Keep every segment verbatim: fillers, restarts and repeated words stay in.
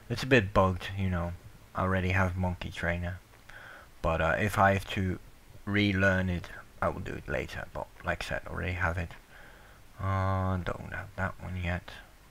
It's a bit bugged, you know. I already have Monkey Trainer. But uh, if I have to relearn it, I will do it later. But like I said, I already have it. Uh, don't have that one yet.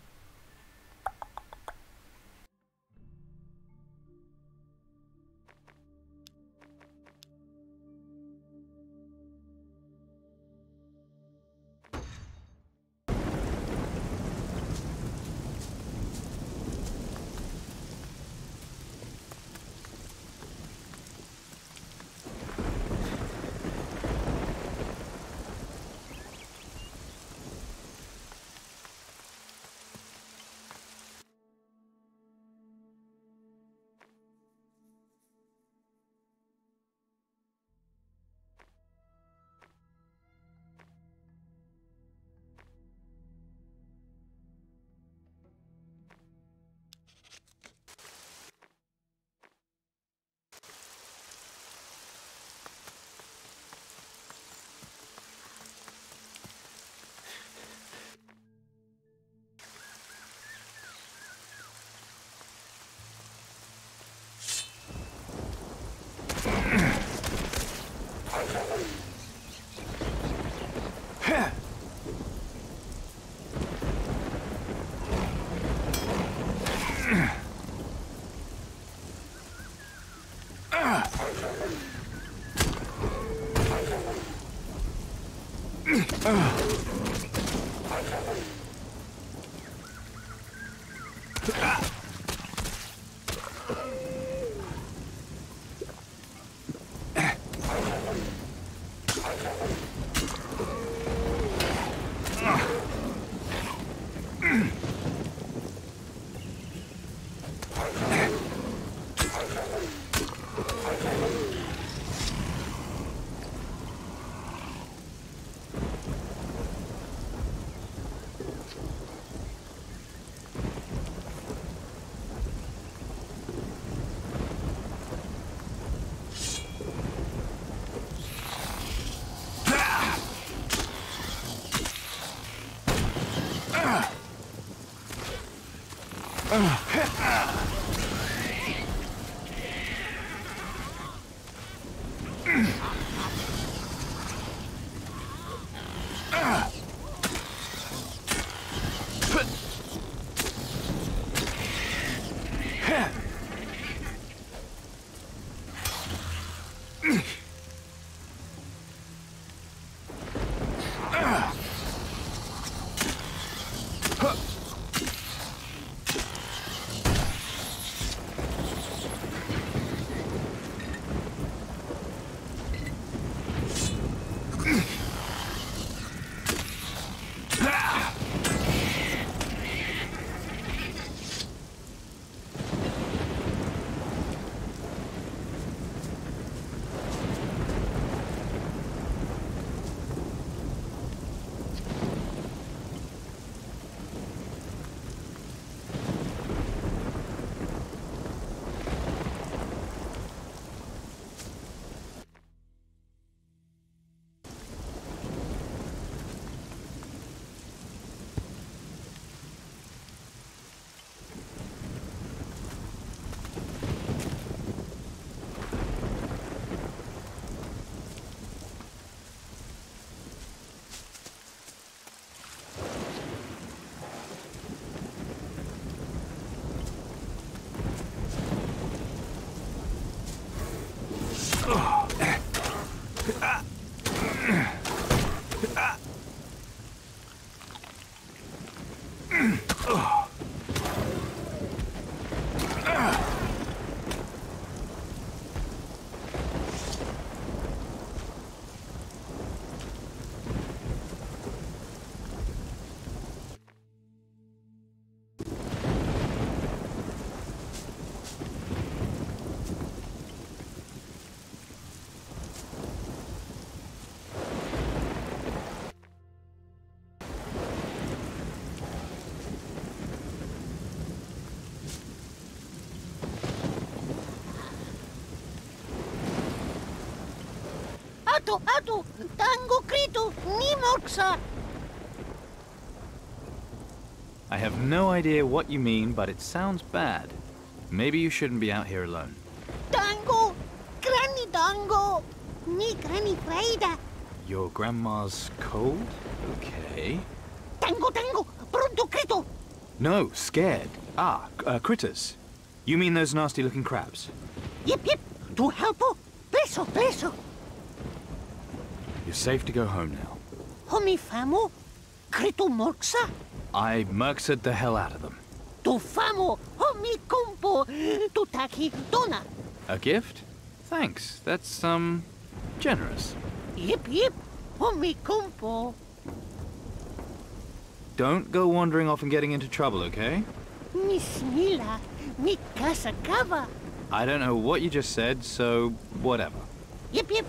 Atu, atu, tango kritu, ni moksa. I have no idea what you mean, but it sounds bad. Maybe you shouldn't be out here alone. Dango! Granny Dango! Me Granny Frida! Your grandma's cold? Okay. Tango, tango! Pronto, Crito! No, scared. Ah, uh, critters. You mean those nasty-looking crabs? Yip, yip! Tu helpo! Preso, preso! You're safe to go home now. Homi famo? Crito morxa? I murksaed the hell out of them. Tu famo! Homi compo! Tu taki dona! A gift? Thanks. That's, um, generous. Yip, yip! Homi compo! Don't go wandering off and getting into trouble, okay? Miss Mila, mi casa cava! I don't know what you just said, so whatever. Yip, yip!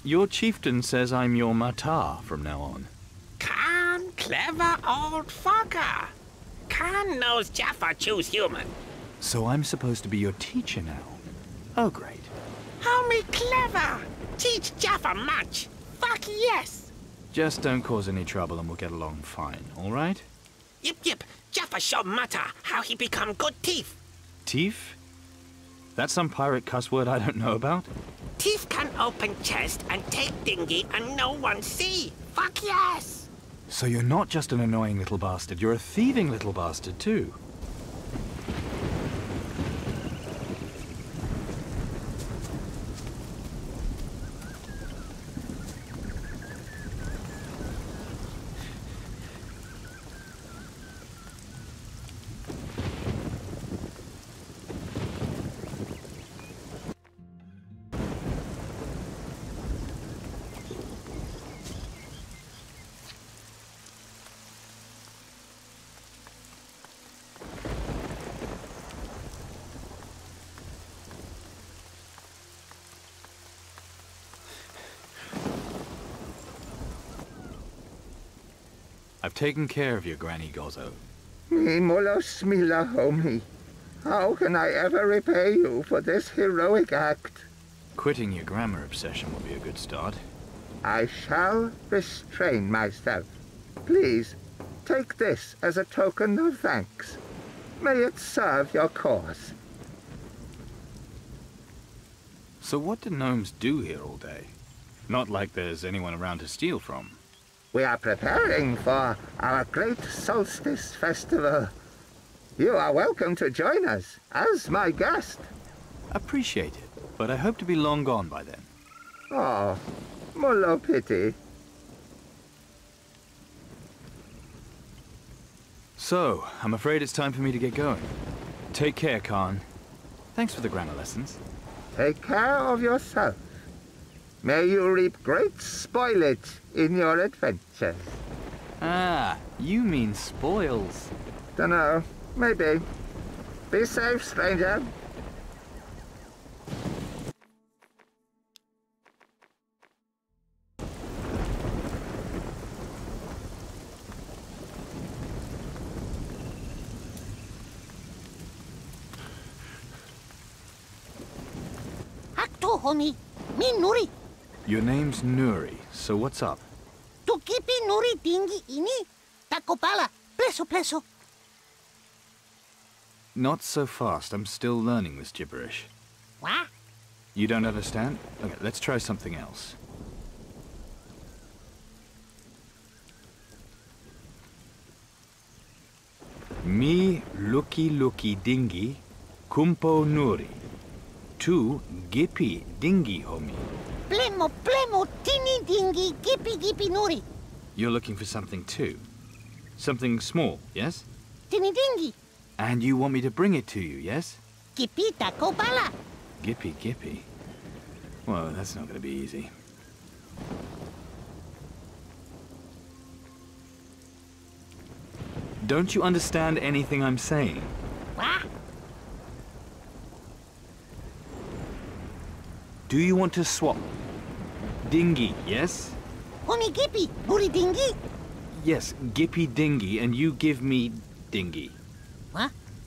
Your chieftain says I'm your matar from now on. Khan, clever old fucker. Khan knows Jaffa choose human. So I'm supposed to be your teacher now? Oh, great. Homie clever. Teach Jaffa much. Fuck yes. Just don't cause any trouble and we'll get along fine, all right? Yip yip. Jaffa show Mata how he become good thief. Thief? That's some pirate cuss word I don't know about? Thief can open chest and take dinghy and no one see. Fuck yes. So you're not just an annoying little bastard, you're a thieving little bastard too. I've taken care of your Granny Gozzo. Me mulos mila homie. How can I ever repay you for this heroic act? Quitting your grammar obsession would be a good start. I shall restrain myself. Please, take this as a token of thanks. May it serve your cause. So what do gnomes do here all day? Not like there's anyone around to steal from. We are preparing for our great solstice festival. You are welcome to join us as my guest. Appreciate it, but I hope to be long gone by then. Oh, mulo pity. So, I'm afraid it's time for me to get going. Take care, Khan. Thanks for the grammar lessons. Take care of yourself. May you reap great spoilage in your adventures. Ah, you mean spoils. Dunno, maybe. Be safe, stranger. Acto, homie. Me Nuri. Your name's Nuri, so what's up? Tu kipi Nuri dingi ini. Takopala. Pleso, pleso. Not so fast, I'm still learning this gibberish. What? You don't understand? Okay, let's try something else. Mi luki luki dingi, kumpo Nuri. Tu gippy dingi homie. Plemo, plemo, tini dingi, gippy, gippy Nuri. You're looking for something too? Something small, yes? Tini dingi. And you want me to bring it to you, yes? Gippy, takopala. Gippy, gippy. Well, that's not going to be easy. Don't you understand anything I'm saying? What? Do you want to swap? Dingy, yes? Homie gippy, Nuri dingi. Yes, Gippy Dingy, and you give me Dingy. What?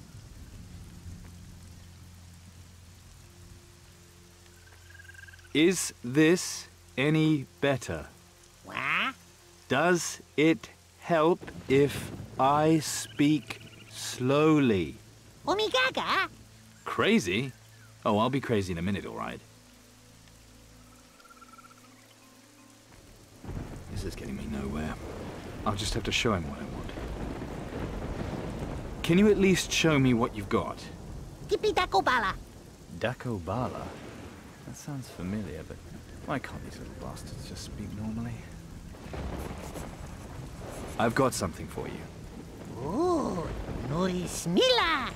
Is this any better? What? Does it help if I speak slowly? Homie gaga. Crazy? Oh, I'll be crazy in a minute, all right. This is getting me nowhere. I'll just have to show him what I want. Can you at least show me what you've got? Gippy, takopala. Dako Bala? That sounds familiar, but why can't these little bastards just speak normally? I've got something for you. Ooh, Nuri smila.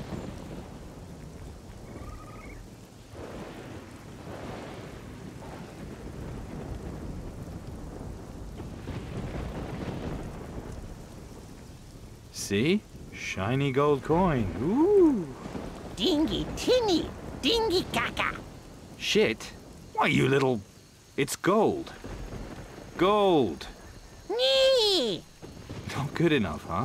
See? Shiny gold coin. Ooh. Dingy, tinny, dingy caca. Shit? Why, you little It's gold. Gold. Nee. Not good enough, huh?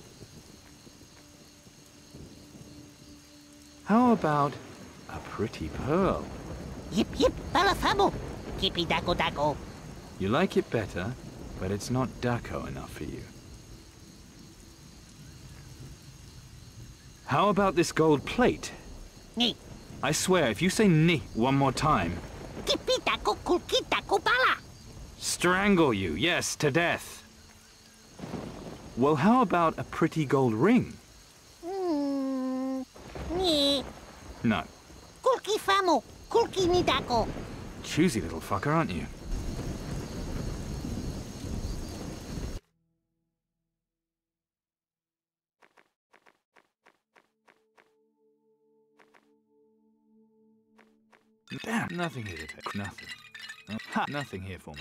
How about a pretty pearl? Yip yip balafamo. Kippy dako dako. You like it better, but it's not Daco enough for you. How about this gold plate? Nee. I swear, if you say ni one more time, Kippy dako kulki dako bala. strangle you, yes, to death. Well, how about a pretty gold ring? Hmm. Nee. No. Kulki famo. Kulki ni dako. Choosy little fucker, aren't you? Damn, nothing here to take. Nothing. Ha, nothing here for me.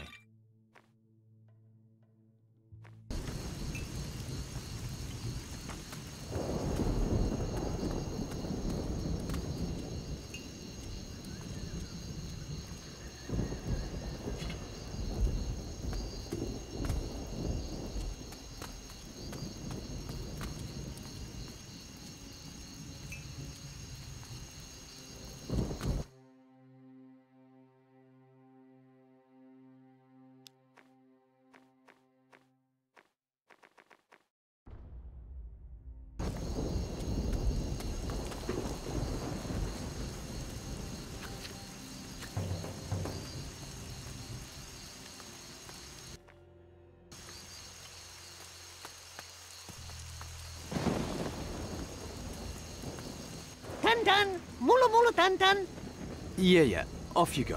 Tan tan. Mulu mulu tan tan. Yeah, yeah. Off you go.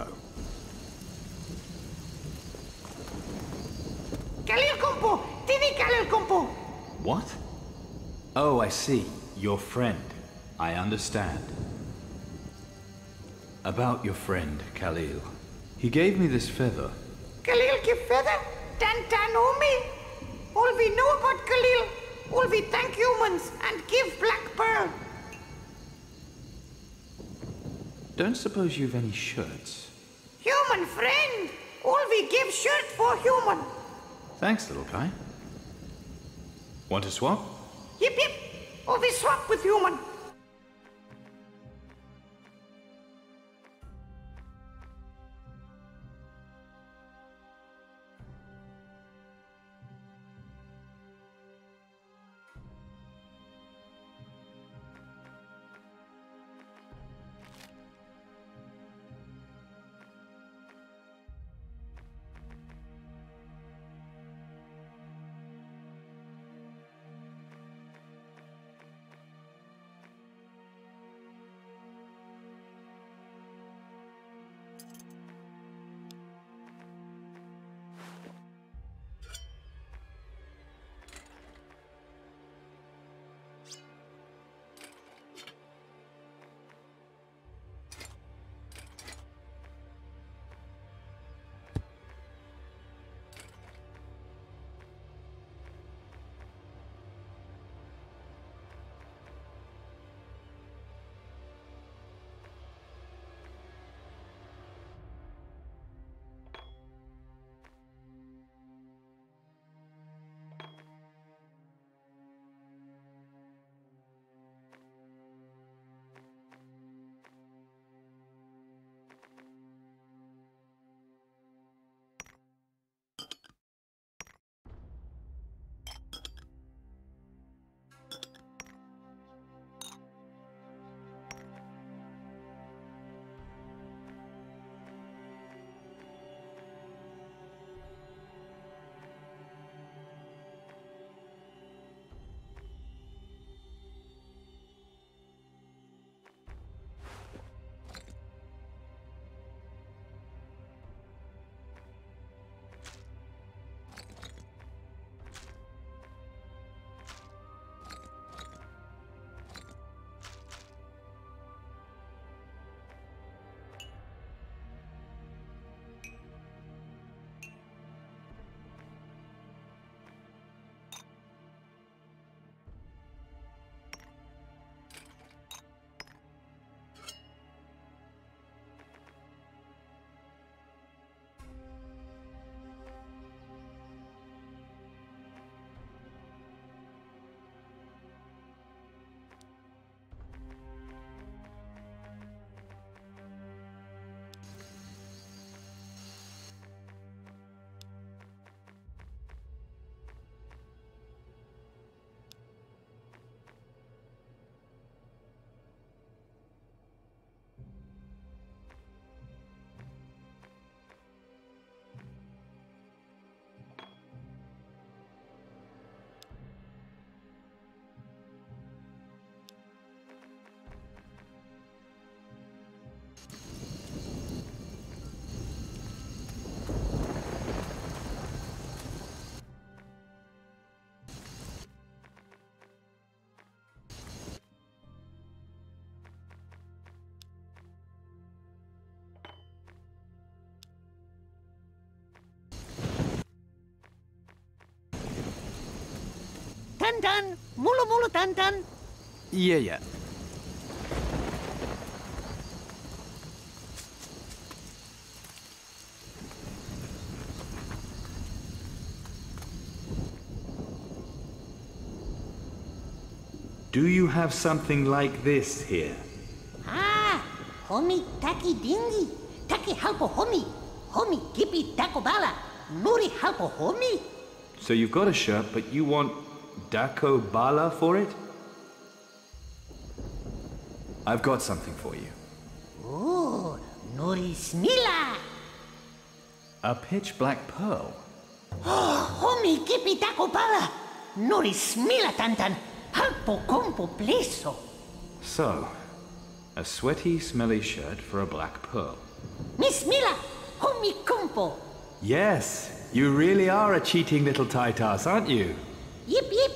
Kalil kumpo. Tini kalil kumpo. What? Oh, I see. Your friend. I understand. About your friend, Khalil. He gave me this feather. Khalil give feather? Tan tan umi. All we know about Khalil, all we thank humans and give black pearl. Don't suppose you've any shirts? Human friend, all we give shirt for human. Thanks, little guy. Want to swap? Yip yip. All we swap with human. Tantan, Mulu Mulu Tantan. Yeah, yeah. Do you have something like this here? Ah, homie taki dingi, taki halpo homie, homie gippy dako bala, nuri halpo homie. So you've got a shirt, but you want Dako Bala for it? I've got something for you. Oh, nuri smila. A pitch black pearl. Oh, homie gippy dako bala, nuri smila tantan, halpo kompo pleso. So, a sweaty, smelly shirt for a black pearl. Miss Mila, homie kompo. Yes, you really are a cheating little Titas, aren't you? Yip yip.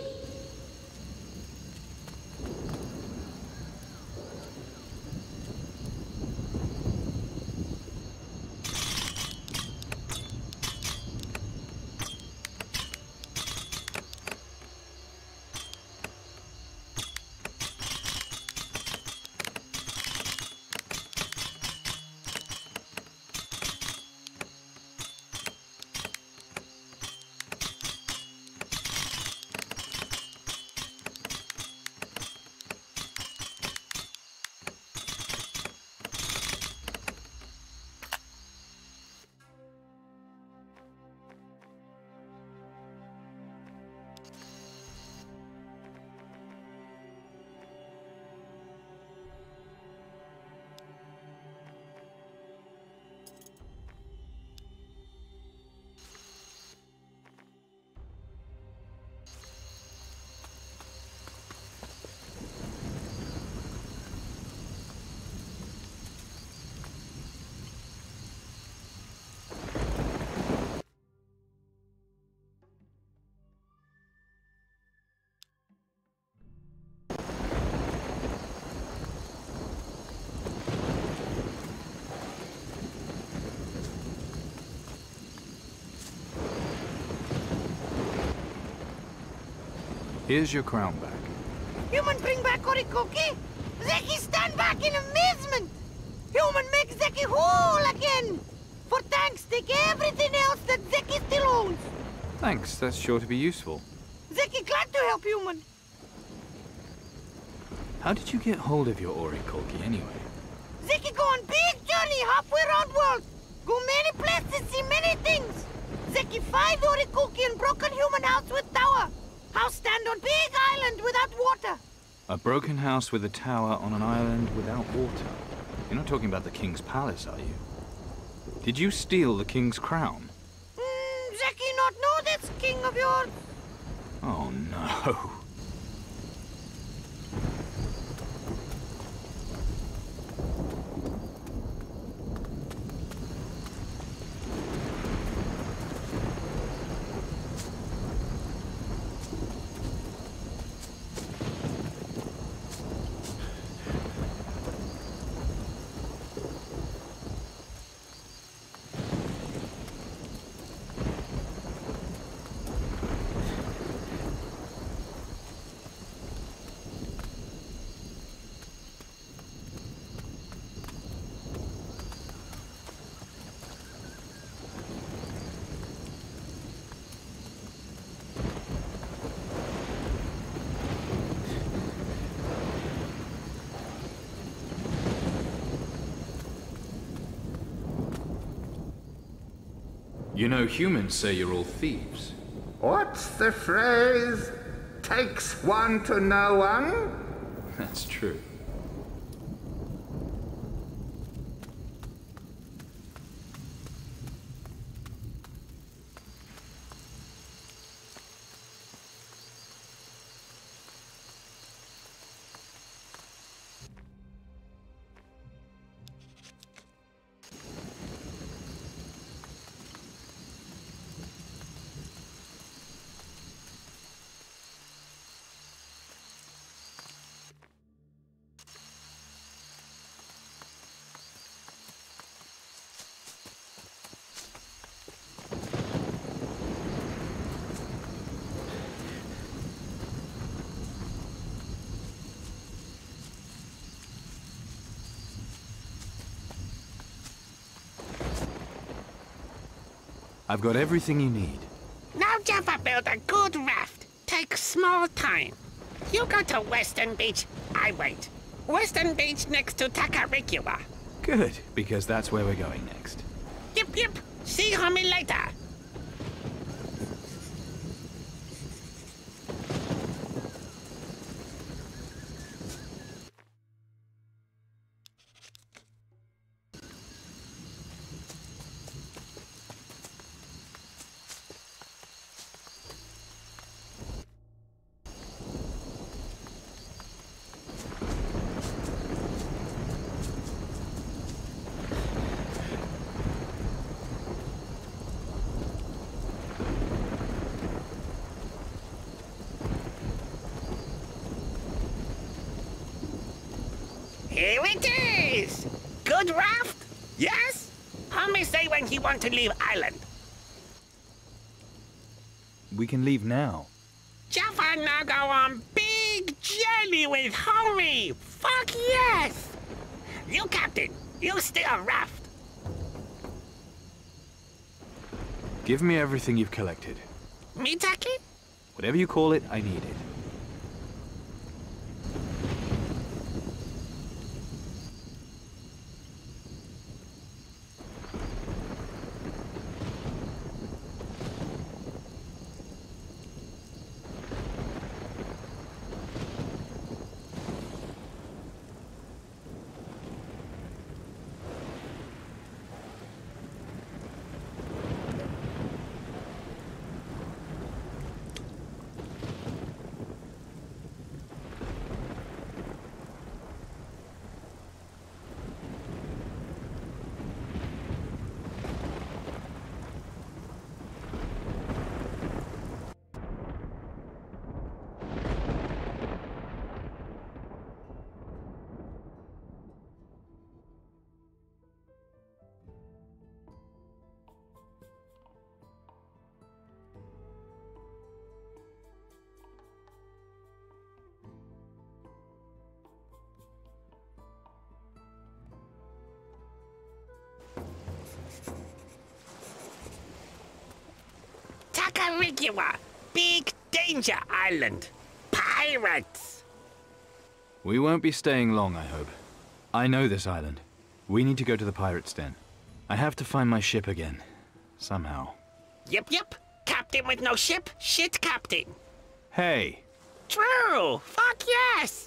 Here's your crown back. Human bring back Orikoki. Zeki stand back in amazement. Human make Zeki whole again. For thanks, take everything else that Zeki still owns. Thanks, that's sure to be useful. Zeki glad to help human. How did you get hold of your Orikoki anyway? Zeki go on big journey halfway around world. Go many places, see many things. Zeki find Orikoki and broken human house with tower. House stand on big island without water. A broken house with a tower on an island without water. You're not talking about the king's palace, are you? Did you steal the king's crown? Mm, Zeki not know this king of yours. Oh no. You know, humans say you're all thieves. What's the phrase? Takes one to know one? That's true. I've got everything you need. Now Jaffa built a good raft. Takes small time. You go to Western Beach, I wait. Western Beach next to Takarikua. Good, because that's where we're going next. Yip yip. See homie later. Here it is! Good raft? Yes? Homie say when he want to leave island. We can leave now. Jaffa now go on big journey with homie! Fuck yes! You captain, you steer raft. Give me everything you've collected. Me Taki? Whatever you call it, I need it. Takarikua, big danger island. Pirates. We won't be staying long, I hope. I know this island. We need to go to the pirate's den. I have to find my ship again. Somehow. Yep, yep. Captain with no ship, shit captain. Hey! True! Fuck yes!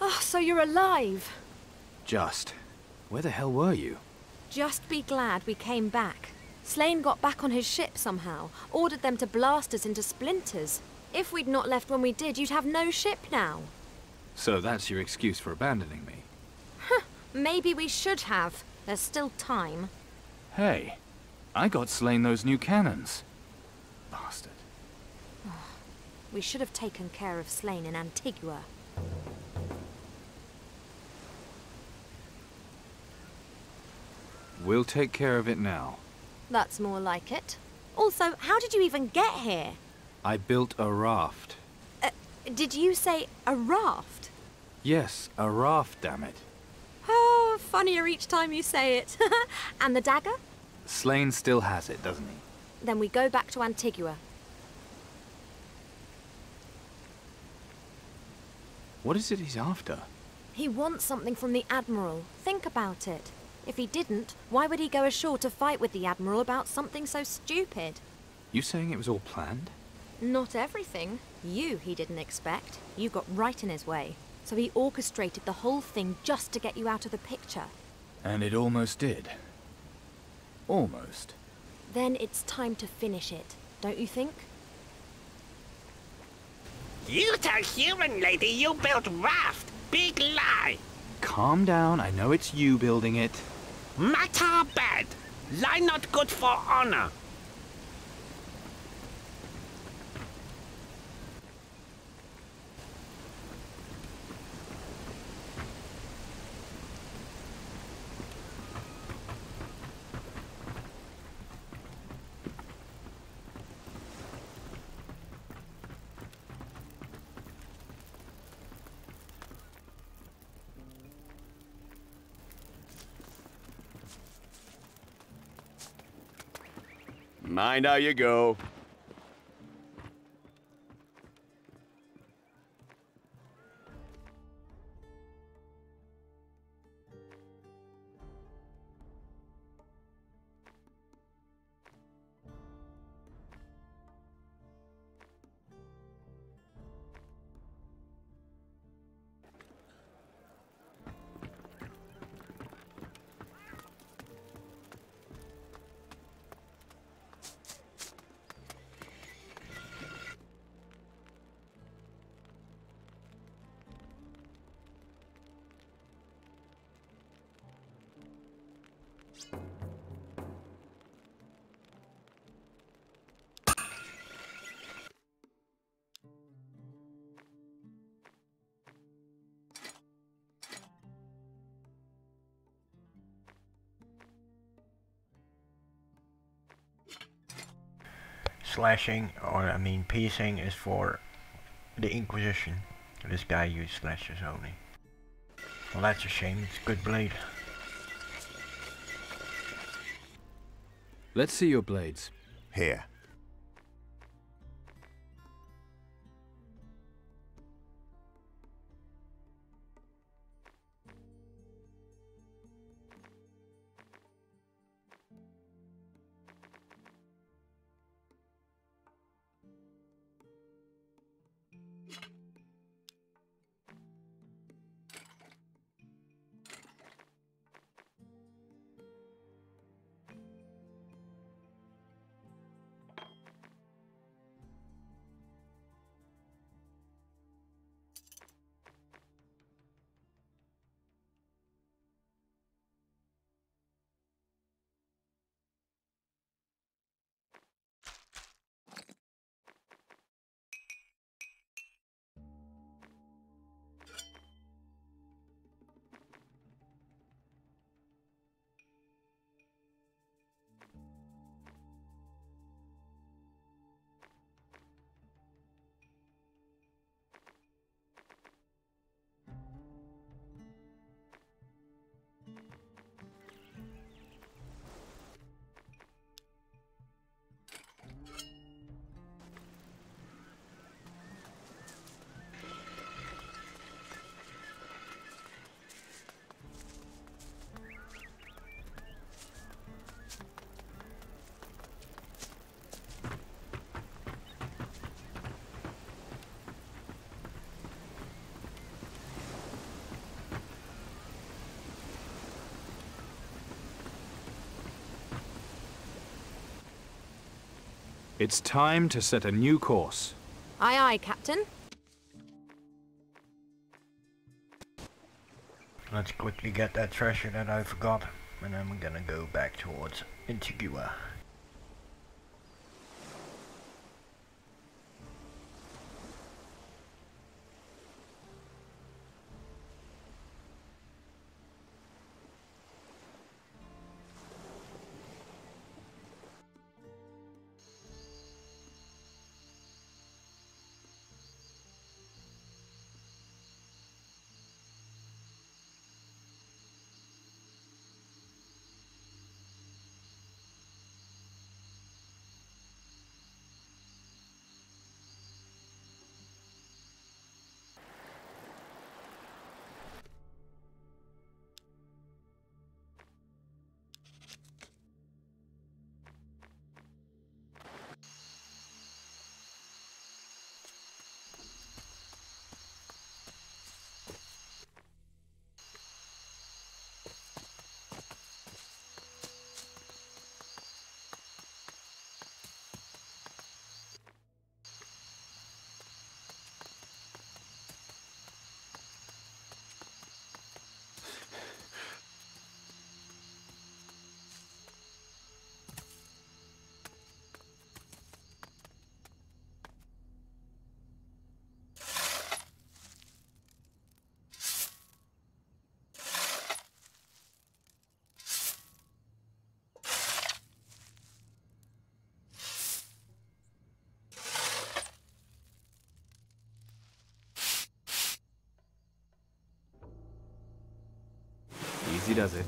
Oh, so you're alive. Just. Where the hell were you? Just be glad we came back. Slane got back on his ship somehow, ordered them to blast us into splinters. If we'd not left when we did, you'd have no ship now. So that's your excuse for abandoning me? Huh, maybe we should have. There's still time. Hey, I got Slane those new cannons. Bastard. We should have taken care of Slane in Antigua. We'll take care of it now. That's more like it. Also, how did you even get here? I built a raft. Uh, did you say a raft? Yes, a raft, damn it. Oh, funnier each time you say it. And the dagger? Slane still has it, doesn't he? Then we go back to Antigua. What is it he's after? He wants something from the Admiral. Think about it. If he didn't, why would he go ashore to fight with the Admiral about something so stupid? You saying it was all planned? Not everything. You he didn't expect. You got right in his way. So he orchestrated the whole thing just to get you out of the picture. And it almost did. Almost. Then it's time to finish it, don't you think? You tell human lady you built raft. Big lie. Calm down, I know it's you building it. Matter bad. Lie not good for honor. Mind how you go. Slashing, or I mean piecing, is for the Inquisition. This guy used slashes only. Well, that's a shame. It's a good blade. Let's see your blades. Here. It's time to set a new course. Aye, aye, Captain. Let's quickly get that treasure that I forgot, and then we're gonna go back towards Antigua. Easy does it.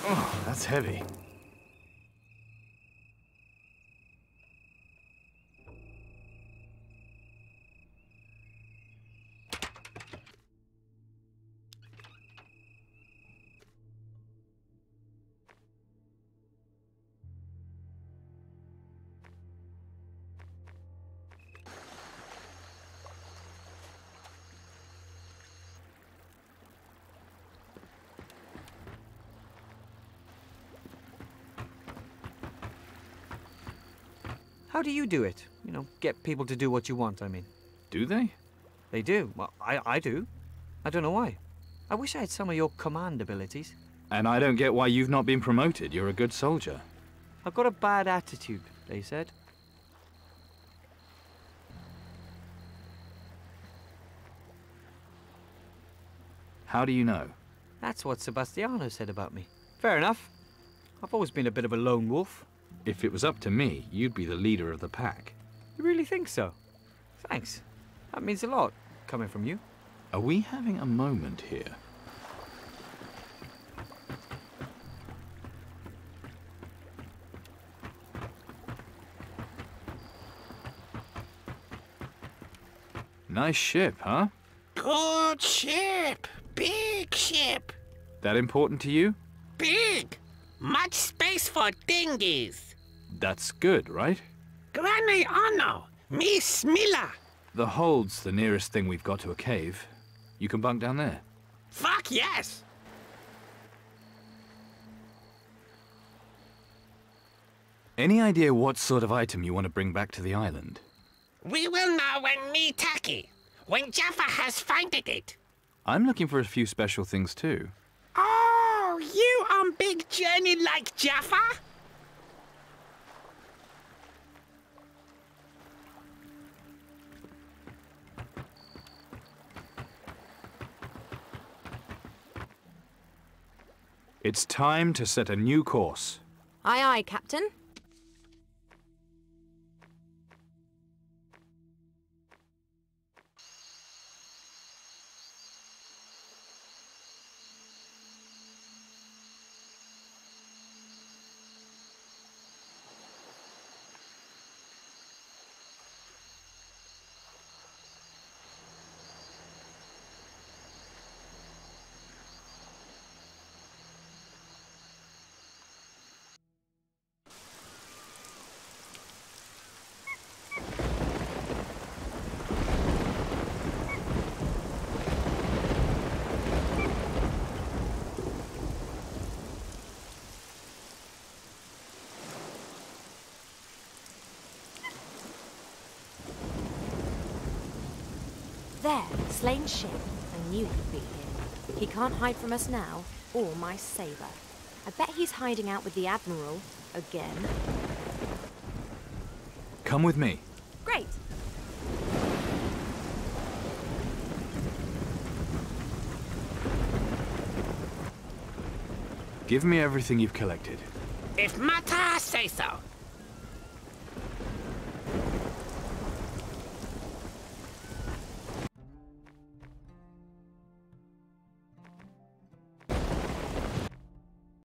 Oh, that's heavy. How do you do it? You know, get people to do what you want, I mean. Do they? They do. Well, I, I do. I don't know why. I wish I had some of your command abilities. And I don't get why you've not been promoted. You're a good soldier. I've got a bad attitude, they said. How do you know? That's what Sebastiano said about me. Fair enough. I've always been a bit of a lone wolf. If it was up to me, you'd be the leader of the pack. You really think so? Thanks. That means a lot, coming from you. Are we having a moment here? Nice ship, huh? Good ship. Big ship. That important to you? Big. Much space for dinghies. That's good, right? Granny Ono. Miss Mila. The hold's the nearest thing we've got to a cave. You can bunk down there. Fuck yes. Any idea what sort of item you want to bring back to the island? We will know when me tacky. When Jaffa has finded it. I'm looking for a few special things too. Oh, you on big journey like Jaffa? It's time to set a new course. Aye, aye, Captain. There, Slane's ship. I knew he'd be here. He can't hide from us now, or my saber. I bet he's hiding out with the Admiral again. Come with me. Great. Give me everything you've collected. If Mata say so.